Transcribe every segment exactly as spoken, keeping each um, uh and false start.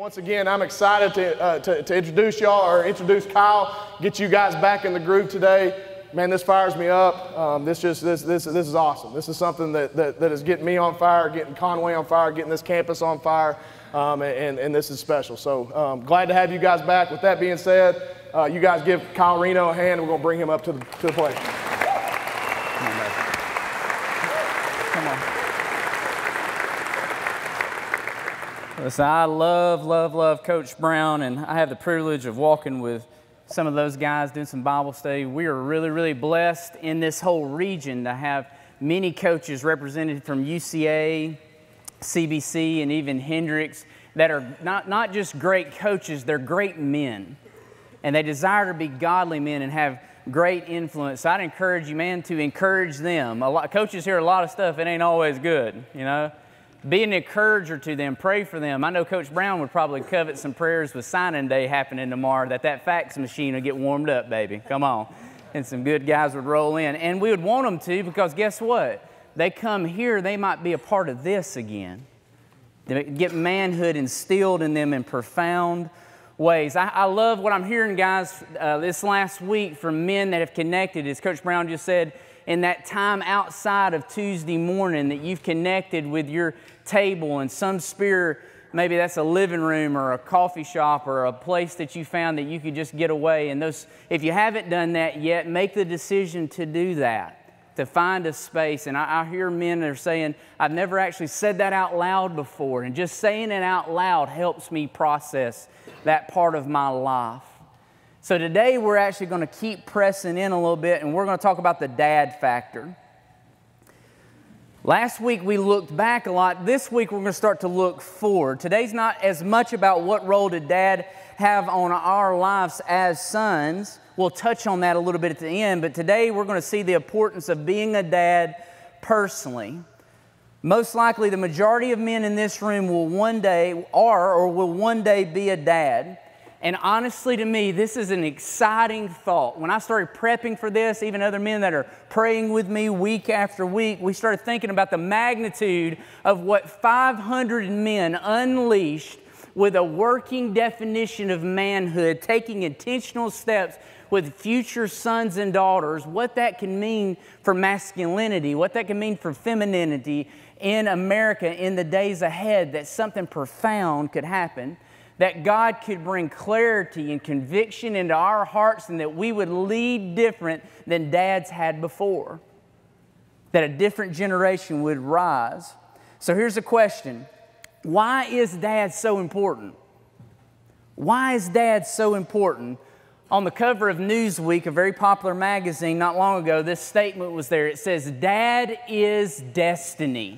Once again, I'm excited to, uh, to, to introduce y'all, or introduce Kyle, get you guys back in the groove today. Man, this fires me up. Um, this just this this this is awesome. This is something that, that that is getting me on fire, getting Conway on fire, getting this campus on fire, um, and and this is special. So um, glad to have you guys back. With that being said, uh, you guys give Kyle Reno a hand. We're gonna bring him up to the to the plate. Come on, baby. Come on. Listen, I love, love, love Coach Brown, and I have the privilege of walking with some of those guys doing some Bible study. We are really, really blessed in this whole region to have many coaches represented from U C A, C B C, and even Hendricks that are not, not just great coaches, they're great men. And they desire to be godly men and have great influence. I'd encourage you, man, to encourage them. A lot, coaches hear a lot of stuff, it ain't always good, you know. Be an encourager to them. Pray for them. I know Coach Brown would probably covet some prayers with signing day happening tomorrow, that that fax machine will get warmed up, baby. Come on. And some good guys would roll in. And we would want them to, because guess what? They come here, they might be a part of this again. They get manhood instilled in them in profound ways. I, I love what I'm hearing, guys, uh, this last week from men that have connected. As Coach Brown just said, in that time outside of Tuesday morning that you've connected with your table and some sphere, maybe that's a living room or a coffee shop or a place that you found that you could just get away. And those, if you haven't done that yet, make the decision to do that, to find a space. And I, I hear men that are saying, I've never actually said that out loud before. And just saying it out loud helps me process that part of my life. So today we're actually going to keep pressing in a little bit, and we're going to talk about the dad factor. Last week we looked back a lot. This week we're going to start to look forward. Today's not as much about what role did dad have on our lives as sons. We'll touch on that a little bit at the end, but today we're going to see the importance of being a dad personally. Most likely the majority of men in this room will one day, are or will one day be a dad. And honestly, to me, this is an exciting thought. When I started prepping for this, even other men that are praying with me week after week, we started thinking about the magnitude of what five hundred men unleashed with a working definition of manhood, taking intentional steps with future sons and daughters, what that can mean for masculinity, what that can mean for femininity in America in the days ahead, that something profound could happen. That God could bring clarity and conviction into our hearts, and that we would lead different than dads had before. That a different generation would rise. So here's a question. Why is dad so important? Why is dad so important? On the cover of Newsweek, a very popular magazine not long ago, this statement was there. It says, "Dad is destiny."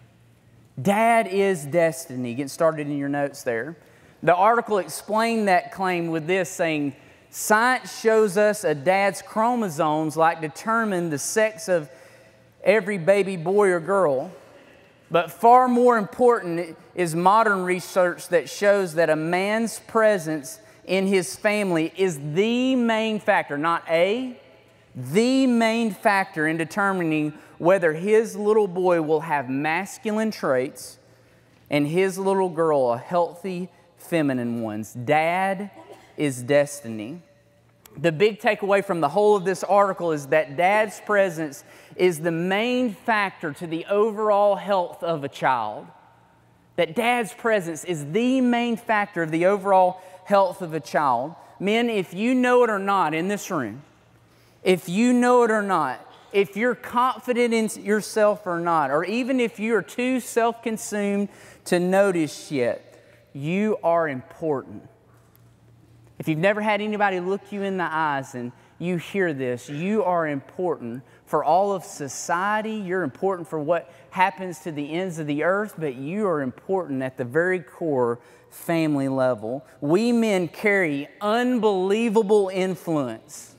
Dad is destiny. Get started in your notes there. The article explained that claim with this, saying, science shows us a dad's chromosomes like determine the sex of every baby boy or girl. But far more important is modern research that shows that a man's presence in his family is the main factor, not a, the main factor in determining whether his little boy will have masculine traits and his little girl a healthy feminine ones. Dad is destiny. The big takeaway from the whole of this article is that dad's presence is the main factor to the overall health of a child. That dad's presence is the main factor of the overall health of a child. Men, if you know it or not in this room, if you know it or not, if you're confident in yourself or not, or even if you're too self-consumed to notice yet, you are important. If you've never had anybody look you in the eyes and you hear this, you are important for all of society. You're important for what happens to the ends of the earth, but you are important at the very core family level. We men carry unbelievable influence.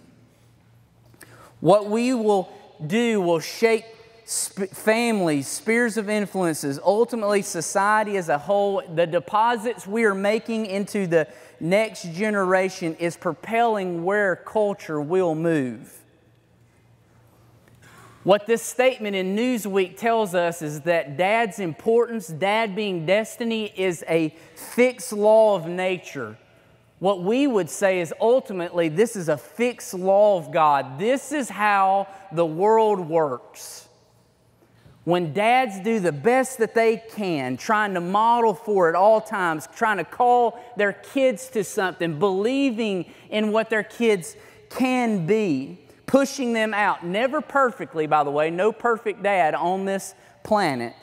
What we will do will shape Sp- families, spheres of influences, ultimately society as a whole. The deposits we are making into the next generation is propelling where culture will move. What this statement in Newsweek tells us is that dad's importance, dad being destiny, is a fixed law of nature. What we would say is ultimately this is a fixed law of God. This is how the world works. When dads do the best that they can, trying to model for at all times, trying to call their kids to something, believing in what their kids can be, pushing them out, never perfectly, by the way, no perfect dad on this planet.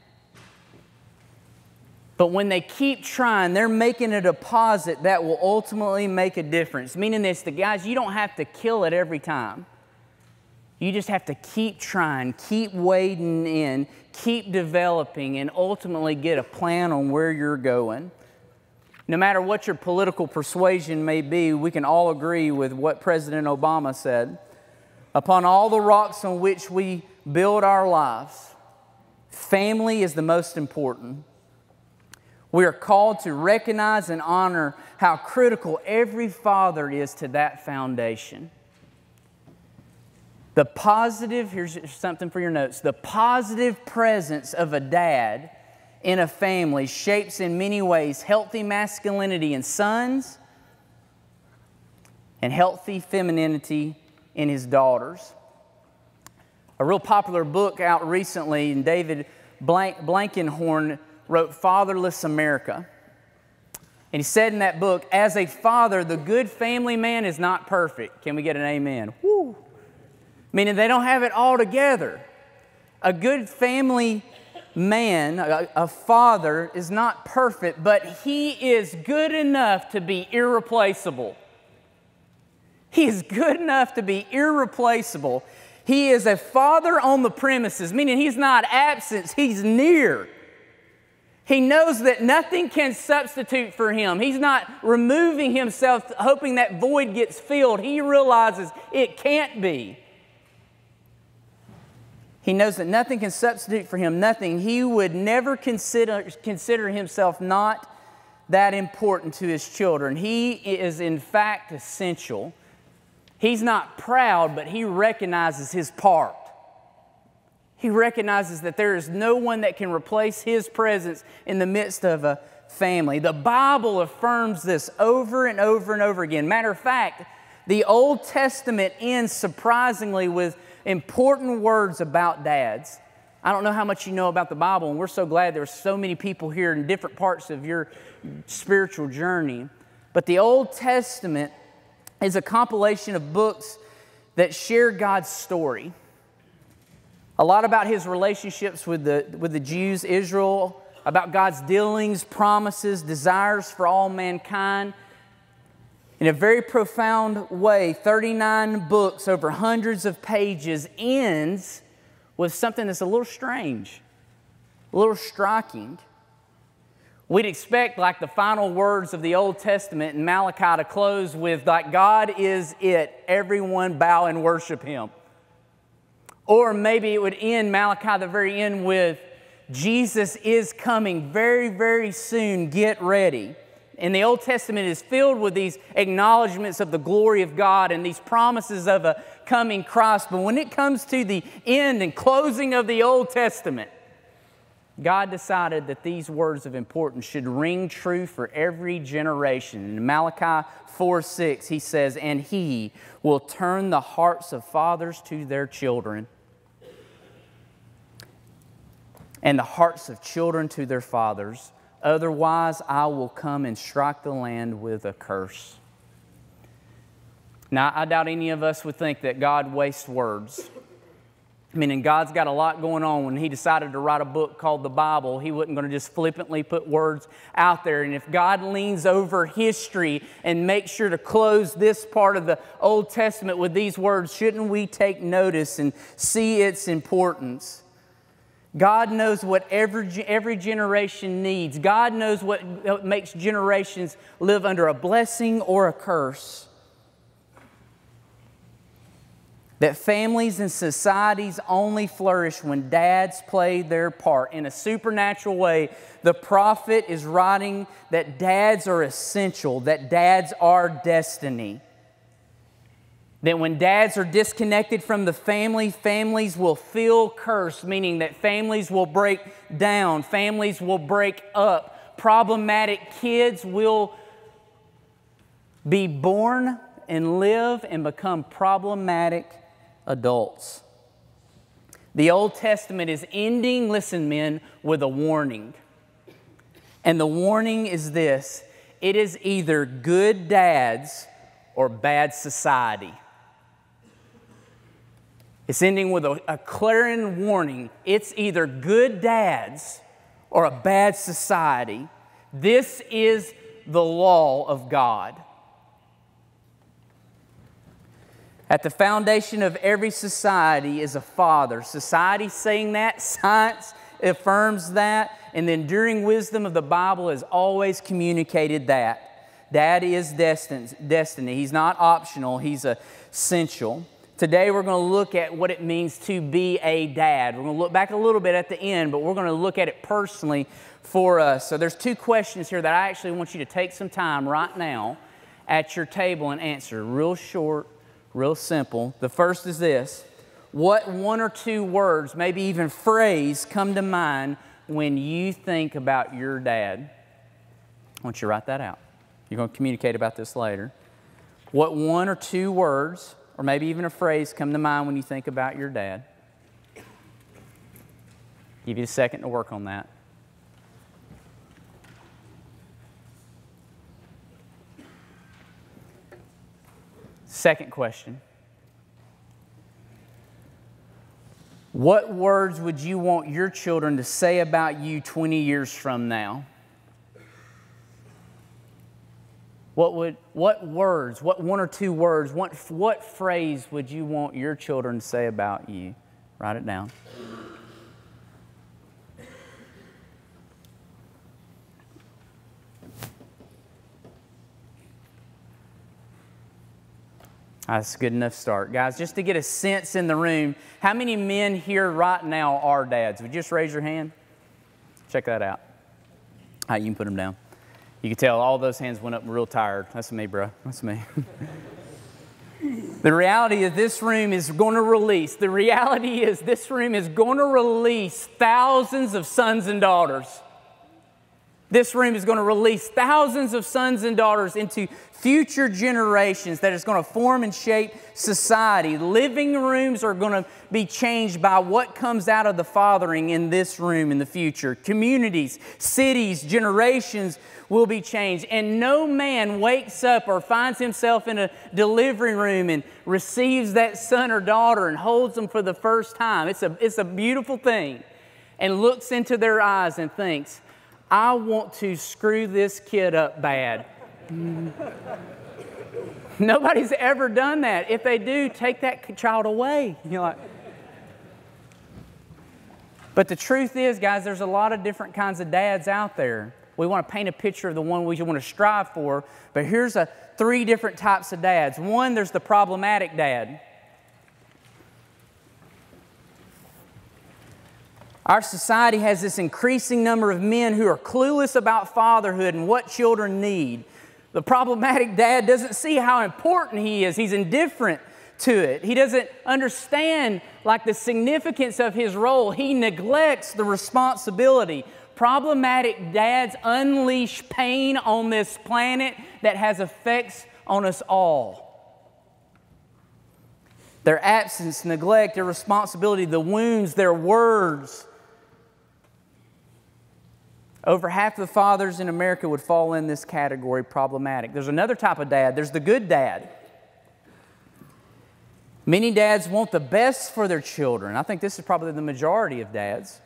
But when they keep trying, they're making a deposit that will ultimately make a difference. Meaning this, the guys, you don't have to kill it every time. You just have to keep trying, keep wading in, keep developing, and ultimately get a plan on where you're going. No matter what your political persuasion may be, we can all agree with what President Obama said. Upon all the rocks on which we build our lives, family is the most important. We are called to recognize and honor how critical every father is to that foundation. The positive, here's something for your notes, the positive presence of a dad in a family shapes in many ways healthy masculinity in sons and healthy femininity in his daughters. A real popular book out recently, and David Blank, Blankenhorn wrote Fatherless America. And he said in that book, as a father, the good family man is not perfect. Can we get an amen? Woo! Meaning they don't have it all together. A good family man, a, a father, is not perfect, but he is good enough to be irreplaceable. He is good enough to be irreplaceable. He is a father on the premises, meaning he's not absent, he's near. He knows that nothing can substitute for him. He's not removing himself, hoping that void gets filled. He realizes it can't be. He knows that nothing can substitute for him, nothing. He would never consider, consider himself not that important to his children. He is, in fact, essential. He's not proud, but he recognizes his part. He recognizes that there is no one that can replace his presence in the midst of a family. The Bible affirms this over and over and over again. Matter of fact, the Old Testament ends surprisingly with important words about dads. I don't know how much you know about the Bible, and we're so glad there's so many people here in different parts of your spiritual journey. But the Old Testament is a compilation of books that share God's story. A lot about His relationships with the, with the Jews, Israel, about God's dealings, promises, desires for all mankind. In a very profound way, thirty-nine books over hundreds of pages ends with something that's a little strange, a little striking. We'd expect, like the final words of the Old Testament in Malachi, to close with, like, God is it, everyone bow and worship Him. Or maybe it would end, Malachi, the very end, with, Jesus is coming very, very soon, get ready. And the Old Testament is filled with these acknowledgments of the glory of God and these promises of a coming Christ. But when it comes to the end and closing of the Old Testament, God decided that these words of importance should ring true for every generation. In Malachi four six, He says, and He will turn the hearts of fathers to their children, and the hearts of children to their fathers. Otherwise, I will come and strike the land with a curse. Now, I doubt any of us would think that God wastes words. Meaning God's got a lot going on. When He decided to write a book called the Bible, He wasn't going to just flippantly put words out there. And if God leans over history and makes sure to close this part of the Old Testament with these words, shouldn't we take notice and see its importance? God knows what every, every generation needs. God knows what makes generations live under a blessing or a curse. That families and societies only flourish when dads play their part. In a supernatural way, the prophet is writing that dads are essential, that dads are destiny. That when dads are disconnected from the family, families will feel cursed, meaning that families will break down, families will break up. Problematic kids will be born and live and become problematic adults. The Old Testament is ending, listen men, with a warning. And the warning is this: it is either good dads or bad society. It's ending with a, a clarion warning. It's either good dads or a bad society. This is the law of God. At the foundation of every society is a father. Society saying that, science affirms that, and the enduring wisdom of the Bible has always communicated that. Dad is destined, destiny. He's not optional, he's essential. Today we're going to look at what it means to be a dad. We're going to look back a little bit at the end, but we're going to look at it personally for us. So there's two questions here that I actually want you to take some time right now at your table and answer. Real short, real simple. The first is this: what one or two words, maybe even phrase, come to mind when you think about your dad? I want you to write that out. You're going to communicate about this later. What one or two words, or maybe even a phrase, come to mind when you think about your dad? Give you a second to work on that. Second question. What words would you want your children to say about you twenty years from now? What would, what words, what one or two words, what, what phrase would you want your children to say about you? Write it down. That's a good enough start. Guys, just to get a sense in the room, how many men here right now are dads? Would you just raise your hand? Check that out. All right, you can put them down. You can tell all those hands went up real tired. That's me, bro. That's me. The reality is this room is going to release, the reality is this room is going to release thousands of sons and daughters. This room is going to release thousands of sons and daughters into future generations that is going to form and shape society. Living rooms are going to be changed by what comes out of the fathering in this room in the future. Communities, cities, generations will be changed. And no man wakes up or finds himself in a delivery room and receives that son or daughter and holds them for the first time. It's a, it's a beautiful thing. And looks into their eyes and thinks, I want to screw this kid up bad. Nobody's ever done that. If they do, take that child away. You're like, but the truth is, guys, there's a lot of different kinds of dads out there. We want to paint a picture of the one we want to strive for, but here's a three different types of dads. One, there's the problematic dad. Our society has this increasing number of men who are clueless about fatherhood and what children need. The problematic dad doesn't see how important he is. He's indifferent to it. He doesn't understand like the significance of his role. He neglects the responsibility. Problematic dads unleash pain on this planet that has effects on us all. Their absence, neglect, their responsibility, the wounds, their words. Over half of the fathers in America would fall in this category, problematic. There's another type of dad. There's the good dad. Many dads want the best for their children. I think this is probably the majority of dads.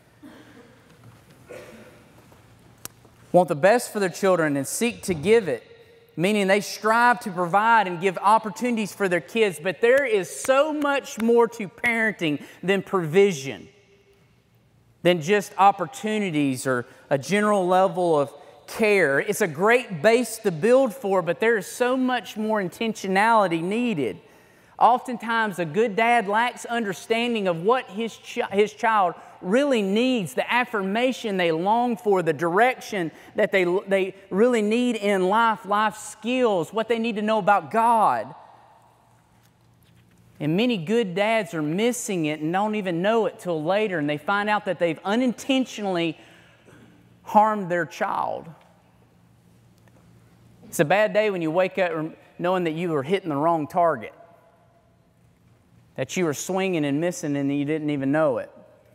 Want the best for their children and seek to give it, meaning they strive to provide and give opportunities for their kids. But there is so much more to parenting than provision, than just opportunities or a general level of care. It's a great base to build for, but there is so much more intentionality needed. Oftentimes, a good dad lacks understanding of what his, ch- his child really needs, the affirmation they long for, the direction that they, they really need in life, life skills, what they need to know about God. And many good dads are missing it and don't even know it till later, and they find out that they've unintentionally harmed their child. It's a bad day when you wake up knowing that you were hitting the wrong target, that you were swinging and missing and you didn't even know it.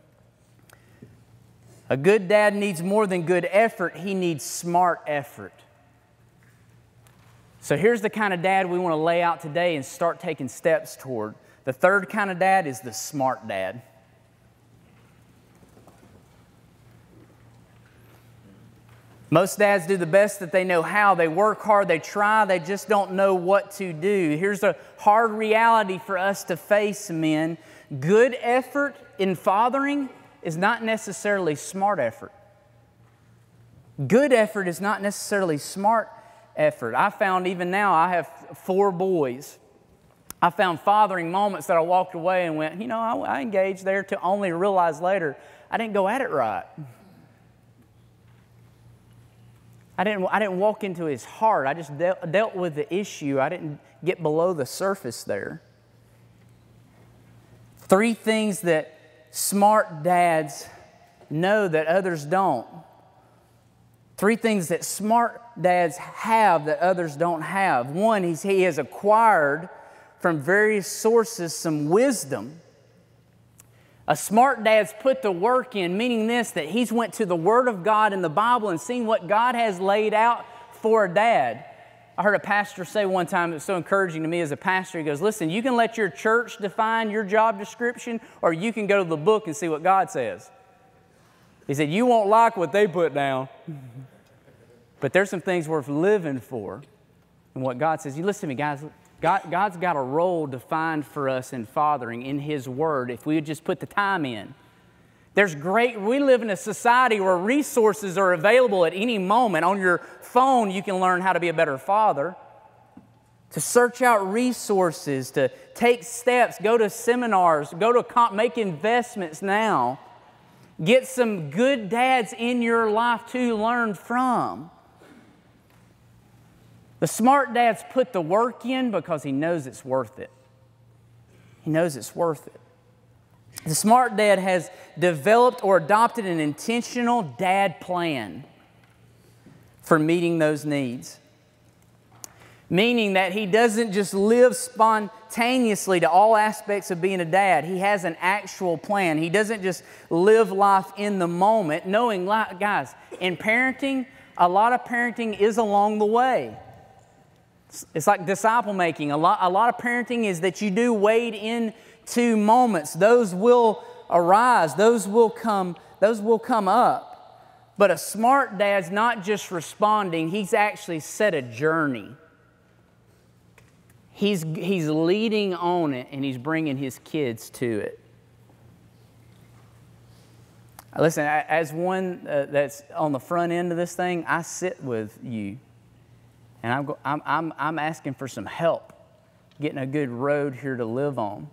A good dad needs more than good effort. He needs smart effort. So here's the kind of dad we want to lay out today and start taking steps toward. The third kind of dad is the smart dad. Most dads do the best that they know how. They work hard, they try, they just don't know what to do. Here's a hard reality for us to face, men. Good effort in fathering is not necessarily smart effort. Good effort is not necessarily smart effort. I found even now, I have four boys. I found fathering moments that I walked away and went, you know, I, I engaged there to only realize later I didn't go at it right. I didn't, I didn't walk into his heart. I just dealt, dealt with the issue. I didn't get below the surface there. Three things that smart dads know that others don't. Three things that smart dads have that others don't have. One, he's, he has acquired from various sources some wisdom. A smart dad's put the work in, meaning this, that he's went to the Word of God in the Bible and seen what God has laid out for a dad. I heard a pastor say one time, it was so encouraging to me as a pastor, he goes, listen, you can let your church define your job description, or you can go to the book and see what God says. He said, you won't like what they put down, but there's some things worth living for. And what God says, you listen to me, guys, God, God's got a role defined for us in fathering in His Word if we would just put the time in. There's great, we live in a society where resources are available at any moment. On your phone, you can learn how to be a better father. To search out resources, to take steps, go to seminars, go to comp, make investments now. Get some good dads in your life to learn from. The smart dad's put the work in because he knows it's worth it. He knows it's worth it. The smart dad has developed or adopted an intentional dad plan for meeting those needs. Meaning that he doesn't just live spontaneously to all aspects of being a dad. He has an actual plan. He doesn't just live life in the moment, knowing, guys, in parenting, a lot of parenting is along the way. It's like disciple making. A lot, a lot of parenting is that you do wade into moments. Those will arise. Those will come, those will come up. But a smart dad's not just responding. He's actually set a journey. He's, he's leading on it, and he's bringing his kids to it. Listen, as one uh, that's on the front end of this thing, I sit with you. And I'm, go, I'm, I'm, I'm asking for some help getting a good road here to live on.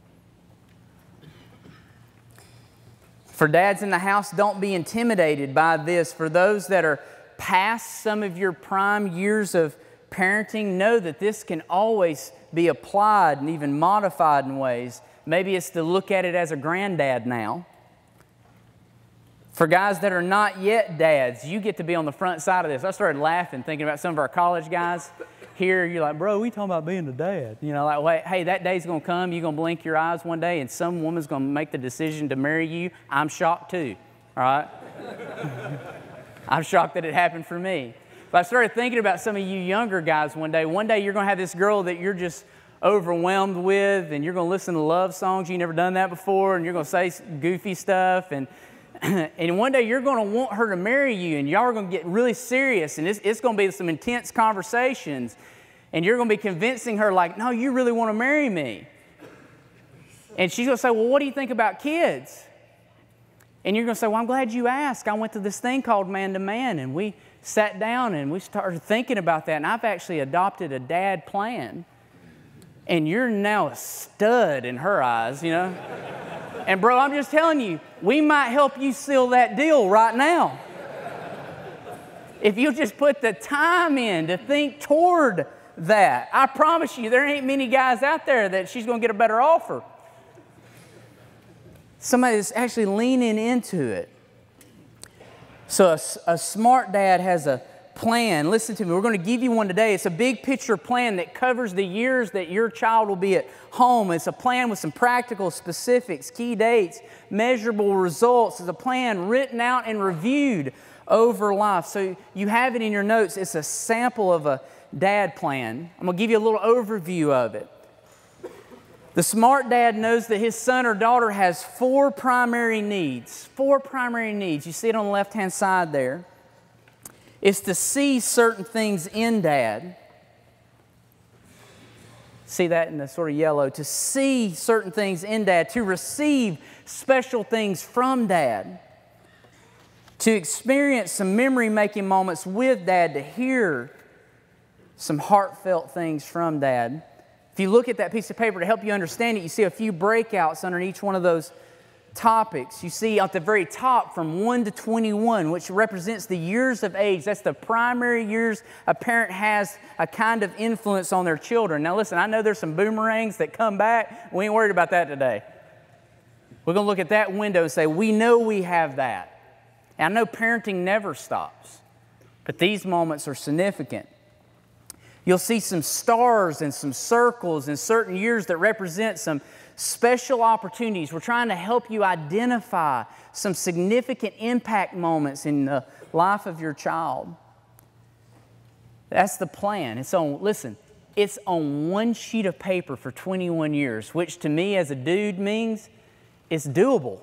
For dads in the house, don't be intimidated by this. For those that are past some of your prime years of parenting, know that this can always be applied and even modified in ways. Maybe it's to look at it as a granddad now. For guys that are not yet dads, you get to be on the front side of this. I started laughing thinking about some of our college guys here. You're like, bro, we talking about being a dad. You know, like, wait, hey, that day's going to come. You're going to blink your eyes one day and some woman's going to make the decision to marry you. I'm shocked too, all right? I'm shocked that it happened for me. But I started thinking about some of you younger guys one day. One day you're going to have this girl that you're just overwhelmed with, and you're going to listen to love songs. You've never done that before, and you're going to say goofy stuff, and and one day you're going to want her to marry you, and y'all are going to get really serious, and it's, it's going to be some intense conversations, and you're going to be convincing her like, no, you really want to marry me. And she's going to say, well, what do you think about kids? And you're going to say, well, I'm glad you asked. I went to this thing called Man to Man, and we sat down and we started thinking about that, and I've actually adopted a dad plan. And you're now a stud in her eyes, you know. And bro, I'm just telling you, we might help you seal that deal right now. If you just put the time in to think toward that. I promise you, there ain't many guys out there that she's going to get a better offer. Somebody that's actually leaning into it. So a, a smart dad has a plan. Listen to me. We're going to give you one today. It's a big picture plan that covers the years that your child will be at home. It's a plan with some practical specifics, key dates, measurable results. It's a plan written out and reviewed over life. So you have it in your notes. It's a sample of a dad plan. I'm going to give you a little overview of it. The smart dad knows that his son or daughter has four primary needs. Four primary needs. You see it on the left-hand side there. It's to see certain things in dad. See that in the sort of yellow. To see certain things in dad. To receive special things from dad. To experience some memory-making moments with dad. To hear some heartfelt things from dad. If you look at that piece of paper to help you understand it, you see a few breakouts under each one of those topics. You see at the very top from one to twenty-one, which represents the years of age. That's the primary years a parent has a kind of influence on their children. Now listen, I know there's some boomerangs that come back. We ain't worried about that today. We're going to look at that window and say, we know we have that. And I know parenting never stops, but these moments are significant. You'll see some stars and some circles in certain years that represent some special opportunities. We're trying to help you identify some significant impact moments in the life of your child. That's the plan. It's on, listen, it's on one sheet of paper for twenty-one years, which to me as a dude means it's doable.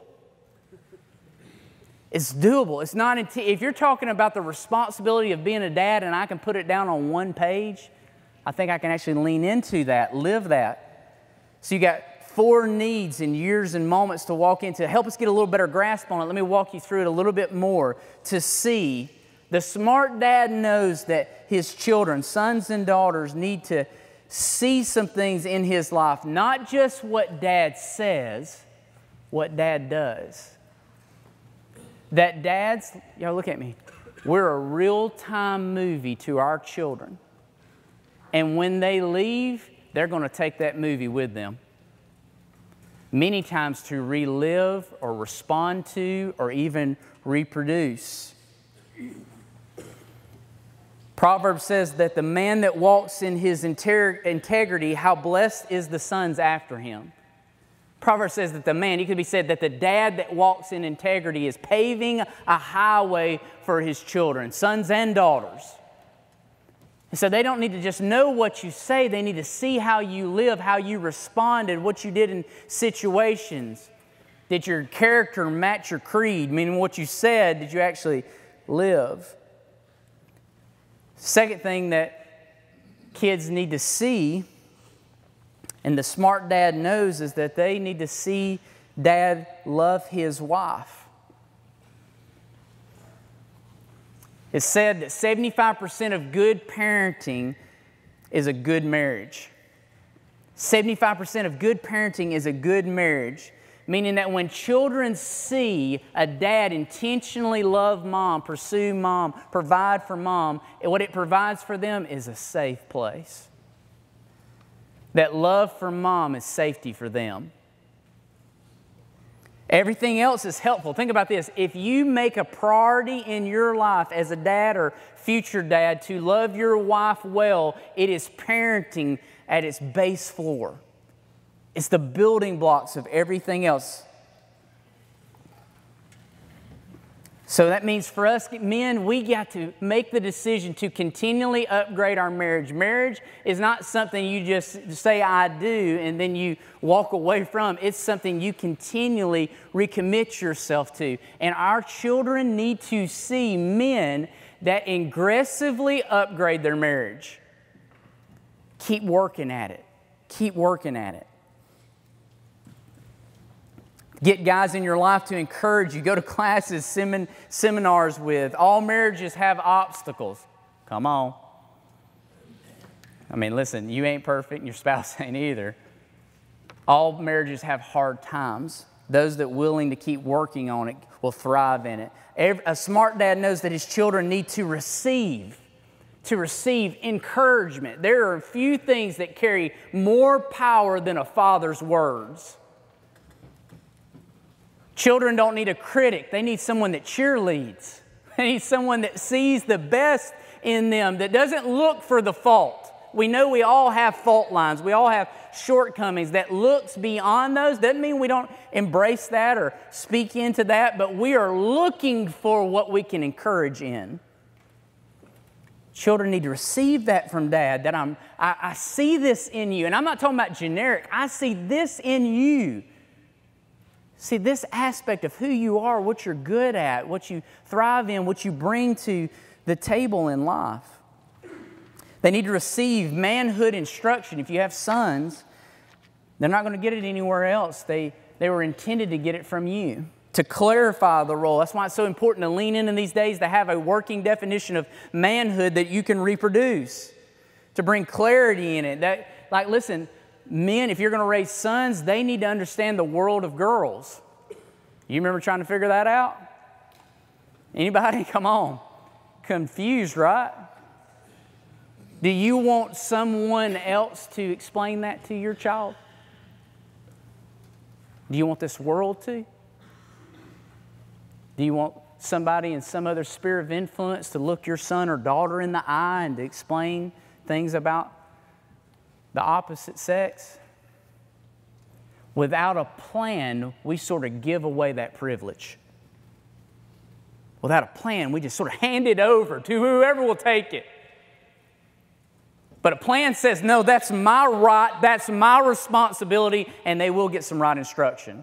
It's doable. It's not until, if you're talking about the responsibility of being a dad and I can put it down on one page, I think I can actually lean into that, live that. So you got four needs and years and moments to walk into. Help us get a little better grasp on it. Let me walk you through it a little bit more to see. The smart dad knows that his children, sons and daughters, need to see some things in his life, not just what dad says, what dad does. That dads, y'all look at me, we're a real-time movie to our children. And when they leave, they're going to take that movie with them. Many times to relive or respond to or even reproduce. Proverbs says that the man that walks in his integrity, how blessed is the sons after him. Proverbs says that the man, it could be said that the dad that walks in integrity is paving a highway for his children, sons and daughters. And so they don't need to just know what you say, they need to see how you live, how you responded, what you did in situations. Did your character match your creed? Meaning what you said, did you actually live? Second thing that kids need to see, and the smart dad knows, is that they need to see dad love his wife. It's said that seventy-five percent of good parenting is a good marriage. seventy-five percent of good parenting is a good marriage, meaning that when children see a dad intentionally love mom, pursue mom, provide for mom, what it provides for them is a safe place. That love for mom is safety for them. Everything else is helpful. Think about this. If you make a priority in your life as a dad or future dad to love your wife well, it is parenting at its base floor. It's the building blocks of everything else. So that means for us men, we got to make the decision to continually upgrade our marriage. Marriage is not something you just say, I do, and then you walk away from. It's something you continually recommit yourself to. And our children need to see men that aggressively upgrade their marriage. Keep working at it. Keep working at it. Get guys in your life to encourage you. Go to classes, semin seminars with. All marriages have obstacles. Come on. I mean, listen, you ain't perfect and your spouse ain't either. All marriages have hard times. Those that are willing to keep working on it will thrive in it. Every, a smart dad knows that his children need to receive. to receive encouragement. There are a few things that carry more power than a father's words. Children don't need a critic. They need someone that cheerleads. They need someone that sees the best in them, that doesn't look for the fault. We know we all have fault lines. We all have shortcomings. That looks beyond those. Doesn't mean we don't embrace that or speak into that, but we are looking for what we can encourage in. Children need to receive that from Dad, that I'm, I, I see this in you. And I'm not talking about generic. I see this in you. See, this aspect of who you are, what you're good at, what you thrive in, what you bring to the table in life. They need to receive manhood instruction. If you have sons, they're not going to get it anywhere else. They, they were intended to get it from you, to clarify the role. That's why it's so important to lean in in these days to have a working definition of manhood that you can reproduce, to bring clarity in it. That, like, listen, men, if you're going to raise sons, they need to understand the world of girls. You remember trying to figure that out? Anybody? Come on. Confused, right? Do you want someone else to explain that to your child? Do you want this world to? Do you want somebody in some other sphere of influence to look your son or daughter in the eye and to explain things about the opposite sex? Without a plan, we sort of give away that privilege. Without a plan, we just sort of hand it over to whoever will take it. But a plan says, no, that's my right, that's my responsibility, and they will get some right instruction.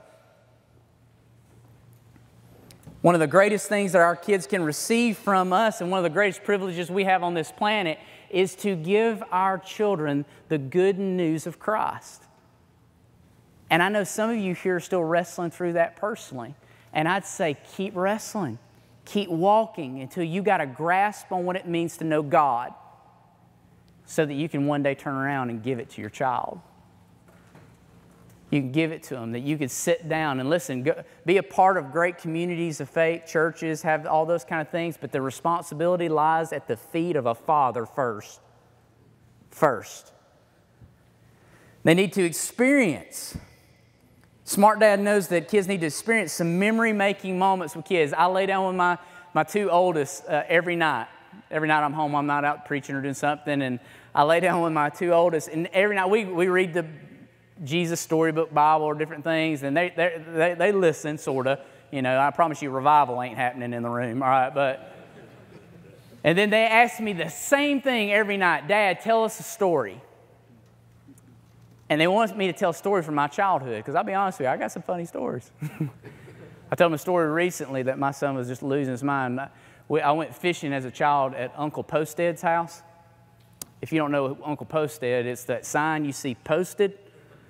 One of the greatest things that our kids can receive from us, and one of the greatest privileges we have on this planet, is to give our children the good news of Christ. And I know some of you here are still wrestling through that personally. And I'd say keep wrestling. Keep walking until you got a grasp on what it means to know God, so that you can one day turn around and give it to your child. You can give it to them, that you could sit down and listen, go, be a part of great communities of faith, churches, have all those kind of things, but the responsibility lies at the feet of a father first. First. They need to experience. Smart dad knows that kids need to experience some memory-making moments with kids. I lay down with my, my two oldest uh, every night. Every night I'm home, I'm not out preaching or doing something, and I lay down with my two oldest, and every night we, we read the Jesus storybook Bible or different things, and they, they, they, they listen, sort of. You know, I promise you revival ain't happening in the room, all right? But, and then they ask me the same thing every night, Dad, tell us a story. And they want me to tell a story from my childhood, because I'll be honest with you, I got some funny stories. I told them a story recently that my son was just losing his mind. I went fishing as a child at Uncle Posted's house. If you don't know Uncle Posted, it's that sign you see posted.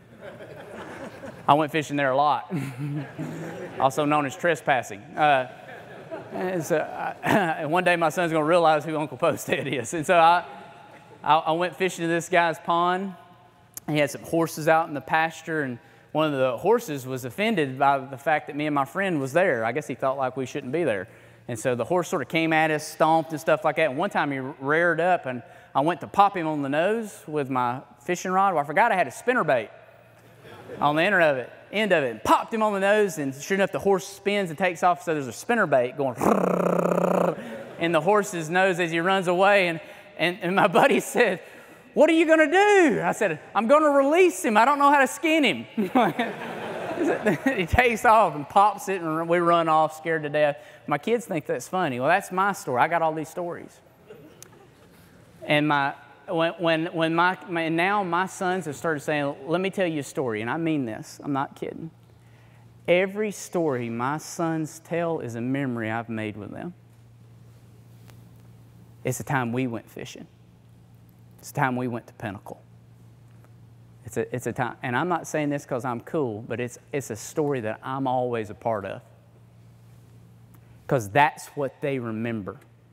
I went fishing there a lot, also known as trespassing. Uh, and so I, and one day my son's going to realize who Uncle Posted is. And so I, I, I went fishing in this guy's pond. He had some horses out in the pasture, and one of the horses was offended by the fact that me and my friend was there. I guess he thought like we shouldn't be there. And so the horse sort of came at us, stomped and stuff like that. And one time he reared up, and I went to pop him on the nose with my fishing rod. Well, I forgot I had a spinnerbait on the end of it, end of it, and popped him on the nose. And sure enough, the horse spins and takes off. So there's a spinnerbait going in the horse's nose as he runs away. And, and, and my buddy said, "What are you going to do?" I said, "I'm going to release him. I don't know how to skin him." He takes off and pops it, and we run off scared to death. My kids think that's funny. Well, that's my story. I got all these stories. And my when when when my, my now my sons have started saying, "Let me tell you a story," and I mean this. I'm not kidding. Every story my sons tell is a memory I've made with them. It's the time we went fishing. It's the time we went to Pinnacle. It's a, it's a time, and I'm not saying this because I'm cool, but it's, it's a story that I'm always a part of. Because that's what they remember.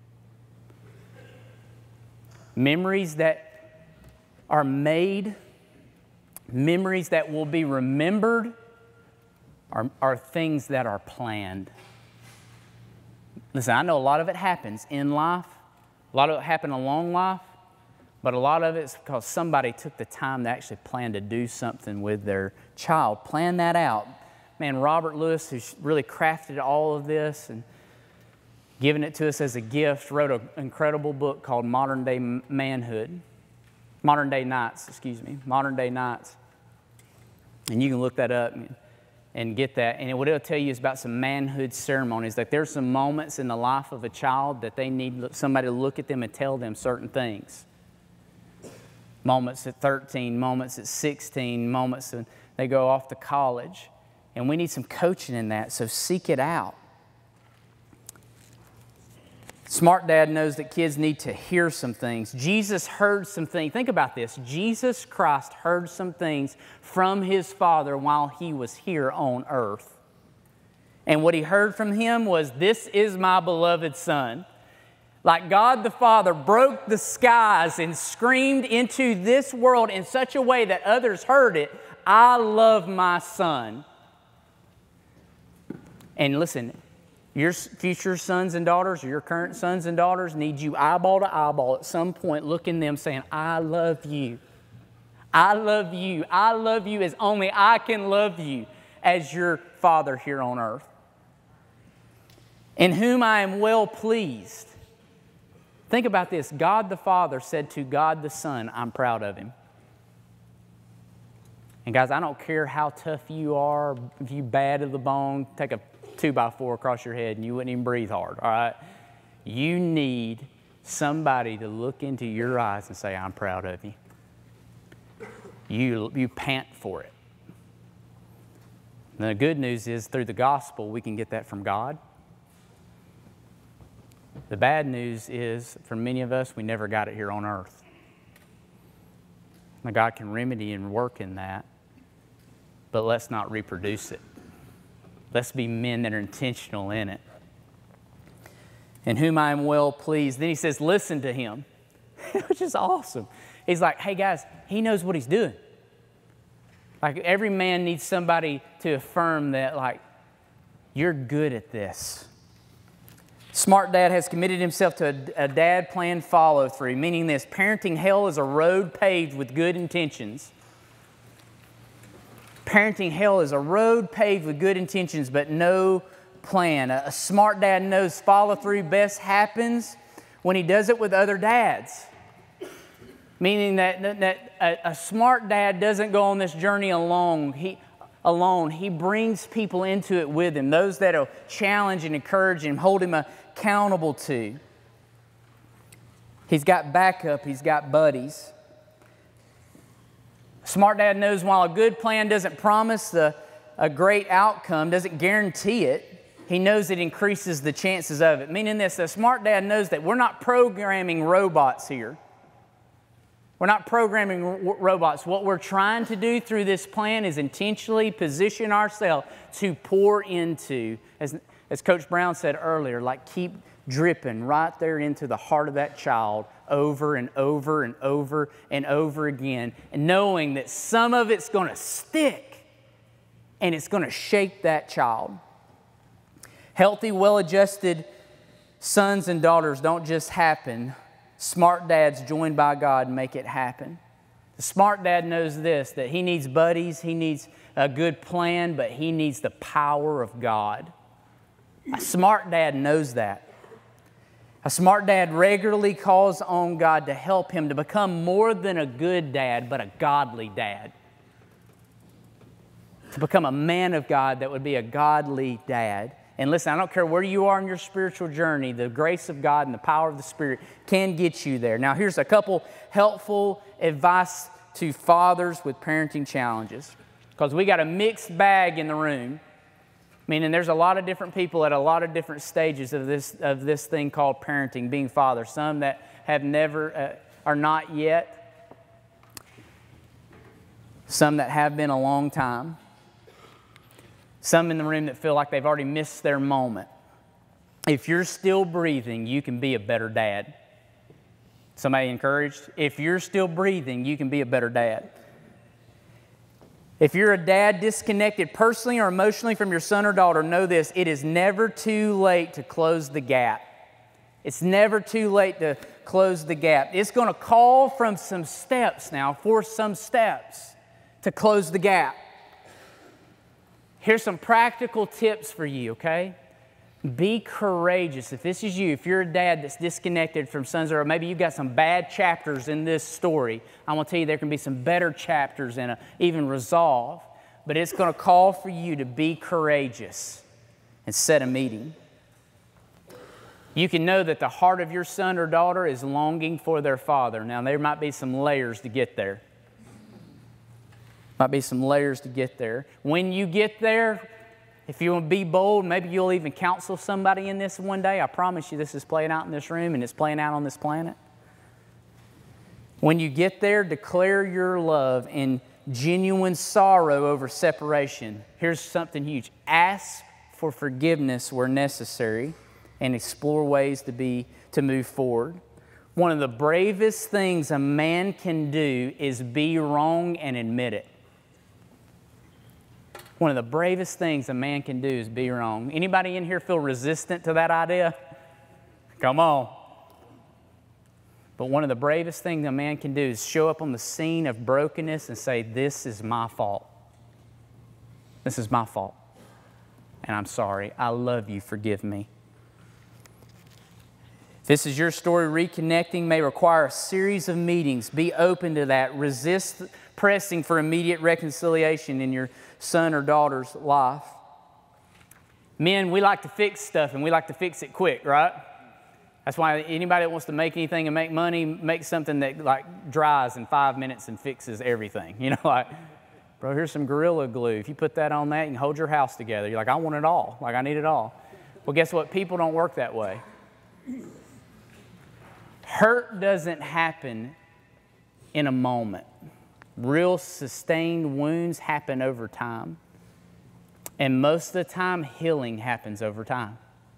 Memories that are made, memories that will be remembered, are, are things that are planned. Listen, I know a lot of it happens in life, A lot of it happened a long life, but a lot of it's because somebody took the time to actually plan to do something with their child. Plan that out. Man, Robert Lewis, who's really crafted all of this and given it to us as a gift, wrote an incredible book called Modern Day Manhood. Modern Day Nights, excuse me. Modern Day Nights. And you can look that up and, and get that. And what it'll tell you is about some manhood ceremonies. Like there's some moments in the life of a child that they need somebody to look at them and tell them certain things. Moments at thirteen, moments at sixteen, moments when they go off to college. And we need some coaching in that, so seek it out. Smart dad knows that kids need to hear some things. Jesus heard some things. Think about this. Jesus Christ heard some things from His Father while He was here on earth. And what He heard from Him was, "This is my beloved Son." Like God the Father broke the skies and screamed into this world in such a way that others heard it, "I love my Son." And listen, your future sons and daughters, or your current sons and daughters, need you eyeball to eyeball at some point, looking them saying, "I love you. I love you. I love you as only I can love you as your Father here on earth. In whom I am well pleased." Think about this. God the Father said to God the Son, "I'm proud of Him." And guys, I don't care how tough you are, if you bad to the bone, take a two by four across your head and you wouldn't even breathe hard, all right? You need somebody to look into your eyes and say, "I'm proud of you." You, you pant for it. And the good news is through the gospel, we can get that from God. The bad news is, for many of us, we never got it here on earth. Now, God can remedy and work in that, but let's not reproduce it. Let's be men that are intentional in it. "In whom I am well pleased." Then He says, listen to Him, which is awesome. He's like, hey guys, He knows what He's doing. Like every man needs somebody to affirm that, like, you're good at this. Smart dad has committed himself to a, a dad plan follow through, meaning this: parenting hell is a road paved with good intentions. Parenting hell is a road paved with good intentions, but no plan. A, a smart dad knows follow through best happens when he does it with other dads. Meaning that, that, that a, a smart dad doesn't go on this journey alone. He, alone. He brings people into it with him, those that will challenge and encourage him, hold him accountable to. He's got backup. He's got buddies. Smart dad knows while a good plan doesn't promise the, a great outcome, doesn't guarantee it, he knows it increases the chances of it. Meaning this, a smart dad knows that we're not programming robots here. We're not programming robots. What we're trying to do through this plan is intentionally position ourselves to pour into, as, as Coach Brown said earlier, like keep dripping right there into the heart of that child over and over and over and over again, and knowing that some of it's going to stick and it's going to shape that child. Healthy, well-adjusted sons and daughters don't just happen. Smart dads joined by God make it happen. The smart dad knows this, that he needs buddies, he needs a good plan, but he needs the power of God. A smart dad knows that. A smart dad regularly calls on God to help him to become more than a good dad, but a godly dad. To become a man of God that would be a godly dad. And listen, I don't care where you are in your spiritual journey, the grace of God and the power of the Spirit can get you there. Now, here's a couple helpful advice to fathers with parenting challenges. Because we got a mixed bag in the room. Meaning there's a lot of different people at a lot of different stages of this, of this thing called parenting, being fathers. Some that have never, uh, are not yet. Some that have been a long time. Some in the room that feel like they've already missed their moment. If you're still breathing, you can be a better dad. Somebody encouraged? If you're still breathing, you can be a better dad. If you're a dad disconnected personally or emotionally from your son or daughter, know this: it is never too late to close the gap. It's never too late to close the gap. It's going to call from some steps now, for some steps to close the gap. Here's some practical tips for you, okay? Be courageous. If this is you, if you're a dad that's disconnected from sons, or maybe you've got some bad chapters in this story, I want to tell you there can be some better chapters in it, even resolve. But it's going to call for you to be courageous and set a meeting. You can know that the heart of your son or daughter is longing for their father. Now, there might be some layers to get there. Might be some layers to get there. When you get there, if you want to be bold, maybe you'll even counsel somebody in this one day. I promise you this is playing out in this room and it's playing out on this planet. When you get there, declare your love and genuine sorrow over separation. Here's something huge. Ask for forgiveness where necessary and explore ways to be to move forward. One of the bravest things a man can do is be wrong and admit it. One of the bravest things a man can do is be wrong. Anybody in here feel resistant to that idea? Come on. But one of the bravest things a man can do is show up on the scene of brokenness and say, this is my fault. This is my fault. And I'm sorry. I love you. Forgive me. If this is your story, reconnecting may require a series of meetings. Be open to that. Resist pressing for immediate reconciliation in your son or daughter's life. Men, we like to fix stuff and we like to fix it quick, right? That's why anybody that wants to make anything and make money, make something that like dries in five minutes and fixes everything. You know, like, bro, here's some Gorilla Glue. If you put that on that, you can hold your house together. You're like, I want it all. Like, I need it all. Well, guess what? People don't work that way. Hurt doesn't happen in a moment. Real sustained wounds happen over time. And most of the time, healing happens over time.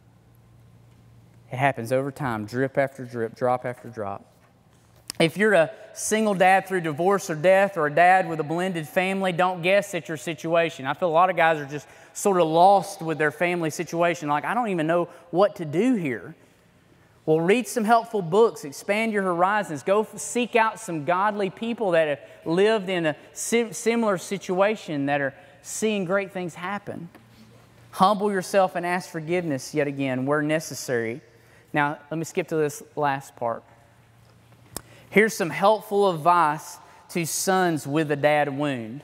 It happens over time, drip after drip, drop after drop. If you're a single dad through divorce or death, or a dad with a blended family, don't guess at your situation. I feel a lot of guys are just sort of lost with their family situation. Like, I don't even know what to do here. Well, read some helpful books, expand your horizons, go seek out some godly people that have lived in a similar situation that are seeing great things happen. Humble yourself and ask forgiveness yet again where necessary. Now, let me skip to this last part. Here's some helpful advice to sons with a dad wound.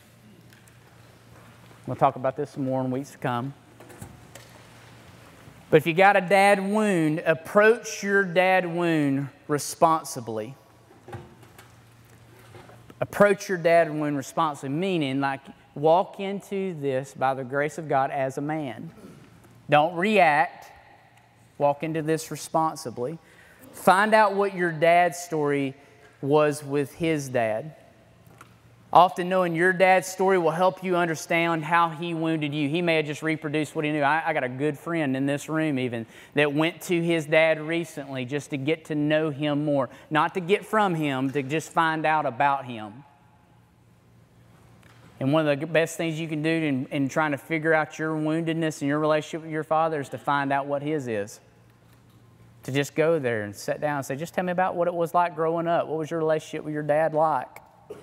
We'll talk about this some more in weeks to come. But if you got a dad wound, approach your dad wound responsibly. Approach your dad wound responsibly, meaning like walk into this by the grace of God as a man. Don't react. Walk into this responsibly. Find out what your dad's story was with his dad. Often knowing your dad's story will help you understand how he wounded you. He may have just reproduced what he knew. I, I got a good friend in this room even that went to his dad recently just to get to know him more. Not to get from him, to just find out about him. And one of the best things you can do in, in trying to figure out your woundedness and your relationship with your father is to find out what his is. To just go there and sit down and say, just tell me about what it was like growing up. What was your relationship with your dad like?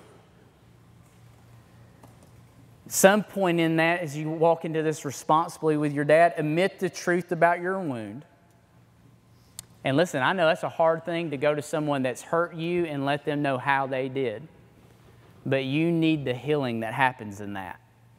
Some point in that, as you walk into this responsibly with your dad, admit the truth about your wound. And listen, I know that's a hard thing to go to someone that's hurt you and let them know how they did. But you need the healing that happens in that.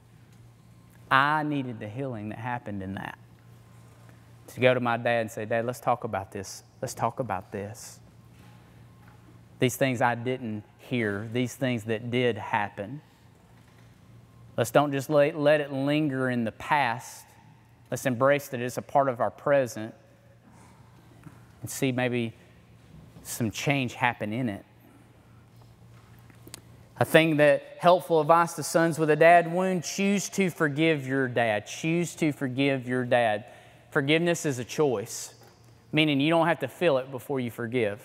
I needed the healing that happened in that. To go to my dad and say, Dad, let's talk about this. Let's talk about this. These things I didn't hear, these things that did happen. Let's don't just let, let it linger in the past. Let's embrace that it's a part of our present and see maybe some change happen in it. A thing that helpful advice to sons with a dad wound, choose to forgive your dad. Choose to forgive your dad. Forgiveness is a choice, meaning you don't have to feel it before you forgive.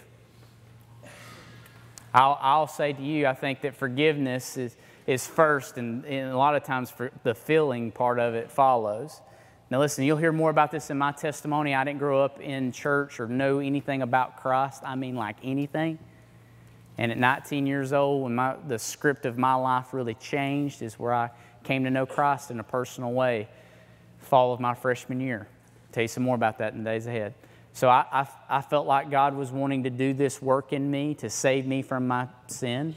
I'll, I'll say to you, I think that forgiveness is is first, and, and a lot of times for the feeling part of it follows. Now listen, you'll hear more about this in my testimony. I didn't grow up in church or know anything about Christ. I mean like anything. And at nineteen years old, when my, the script of my life really changed, is where I came to know Christ in a personal way, fall of my freshman year. I'll tell you some more about that in the days ahead. So I, I, I felt like God was wanting to do this work in me to save me from my sin.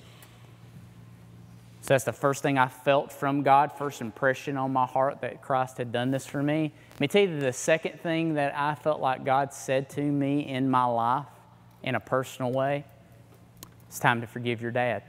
So that's the first thing I felt from God, first impression on my heart that Christ had done this for me. Let me tell you the second thing that I felt like God said to me in my life in a personal way. It's time to forgive your dad.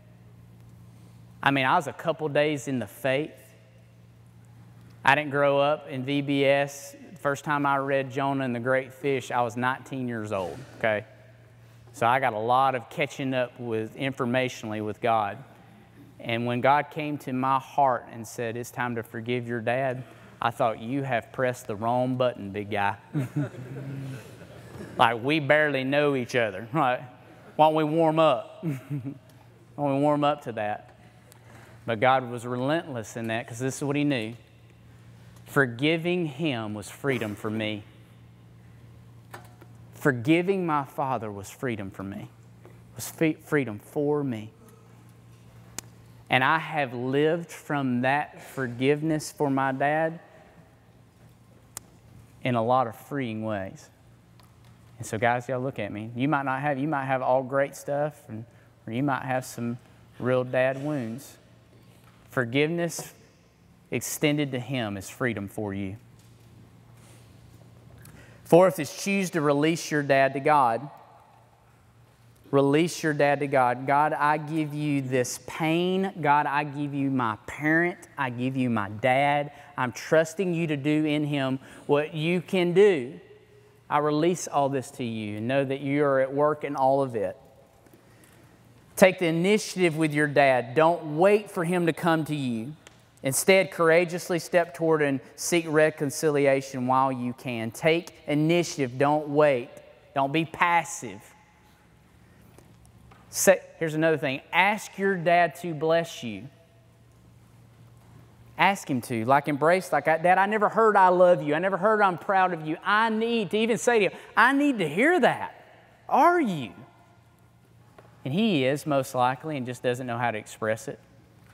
I mean, I was a couple days in the faith. I didn't grow up in V B S. First time I read Jonah and the Great Fish, I was nineteen years old, okay? So I got a lot of catching up with informationally with God. And when God came to my heart and said, it's time to forgive your dad, I thought, you have pressed the wrong button, big guy. Like, we barely know each other, right? Why don't we warm up? Why don't we warm up to that? But God was relentless in that, because this is what He knew. Forgiving him was freedom for me. Forgiving my father was freedom for me. Was freedom for me. And I have lived from that forgiveness for my dad in a lot of freeing ways. And so guys, y'all look at me. You might not have, you might have all great stuff, and, or you might have some real dad wounds. Forgiveness extended to him is freedom for you. Fourth is choose to release your dad to God. Release your dad to God. God, I give you this pain. God, I give you my parent. I give you my dad. I'm trusting you to do in him what you can do. I release all this to you and know that you are at work in all of it. Take the initiative with your dad. Don't wait for him to come to you. Instead, courageously step toward and seek reconciliation while you can. Take initiative. Don't wait. Don't be passive. Say, here's another thing. Ask your dad to bless you. Ask him to. Like embrace, like, Dad, I never heard I love you. I never heard I'm proud of you. I need to even say to him, I need to hear that. Are you? And he is, most likely, and just doesn't know how to express it.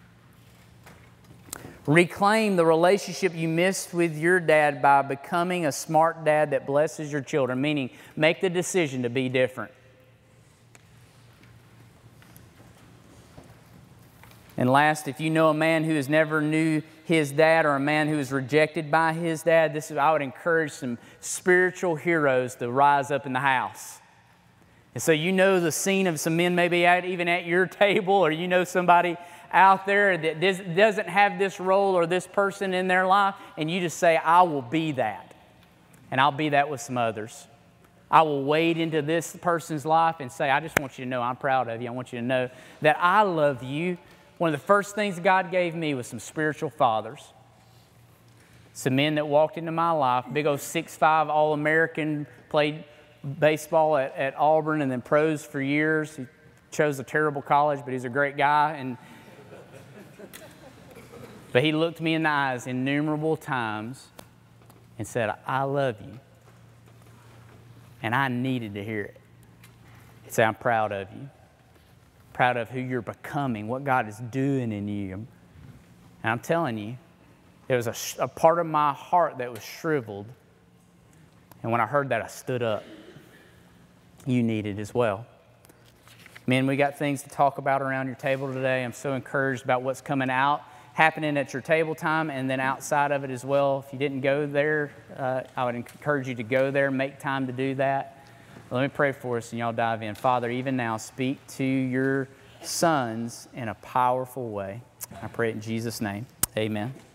Reclaim the relationship you missed with your dad by becoming a smart dad that blesses your children, meaning make the decision to be different. And last, if you know a man who has never knew his dad or a man who is rejected by his dad, this is, I would encourage some spiritual heroes to rise up in the house. And so you know the scene of some men maybe at, even at your table, or you know somebody out there that doesn't have this role or this person in their life, and you just say, I will be that. And I'll be that with some others. I will wade into this person's life and say, I just want you to know I'm proud of you. I want you to know that I love you. One of the first things God gave me was some spiritual fathers. Some men that walked into my life, big old six five All-American, played baseball at, at Auburn and then pros for years. He chose a terrible college, but he's a great guy. And But he looked me in the eyes innumerable times and said, I love you. And I needed to hear it. He'd say, I'm proud of you. Proud of who you're becoming, what God is doing in you. And I'm telling you, there was a, a part of my heart that was shriveled. And when I heard that, I stood up. You need it as well. Men, we got things to talk about around your table today. I'm so encouraged about what's coming out, happening at your table time, and then outside of it as well. If you didn't go there, uh, I would encourage you to go there, make time to do that. Let me pray for us and y'all dive in. Father, even now, speak to your sons in a powerful way. I pray it in Jesus' name. Amen.